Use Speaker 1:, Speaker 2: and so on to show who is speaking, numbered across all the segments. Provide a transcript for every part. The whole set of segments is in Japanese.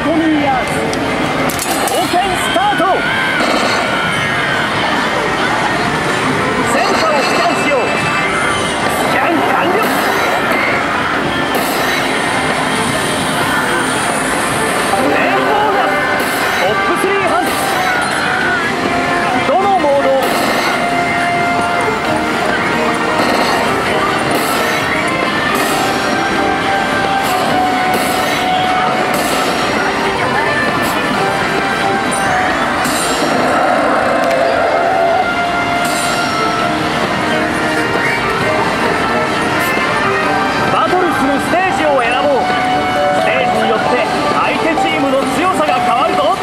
Speaker 1: トニーアーツ冒険スタート。戦車をスキャンしよう。スキャン完了。レインボーガストップ3ハンド。どのモード？バトルするステージを選ぼう。ステージによって相手チームの強さが変わるぞ。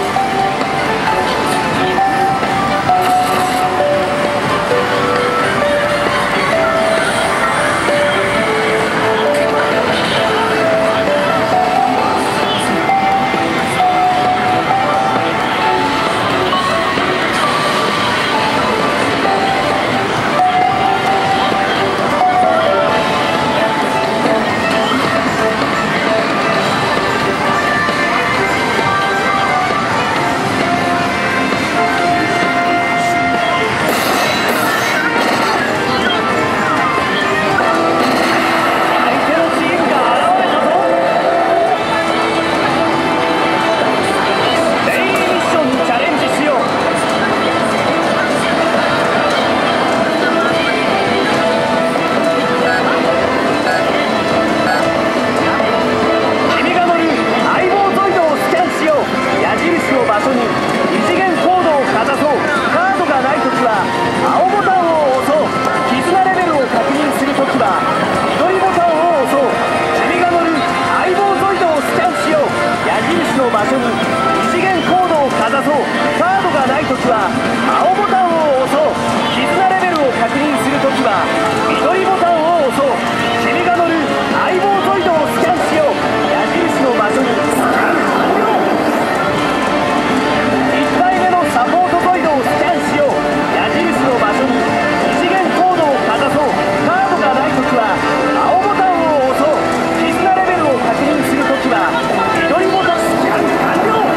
Speaker 1: 場所に二次元コードをかざそう。カードがないときは青ボタンを押そう。絆レベルを確認するときは緑ボタンを押そう。君が乗る相棒ゾイドをスキャンしよう。矢印の場所にスキャン完了。1体目のサポートゾイドをスキャンしよう。矢印の場所に二次元コードをかざそう。カードがないときは青ボタンを押そう。絆レベルを確認するときは緑ボタン。スキャン完了。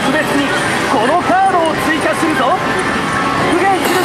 Speaker 1: 別にこのカードを追加するぞ。不言地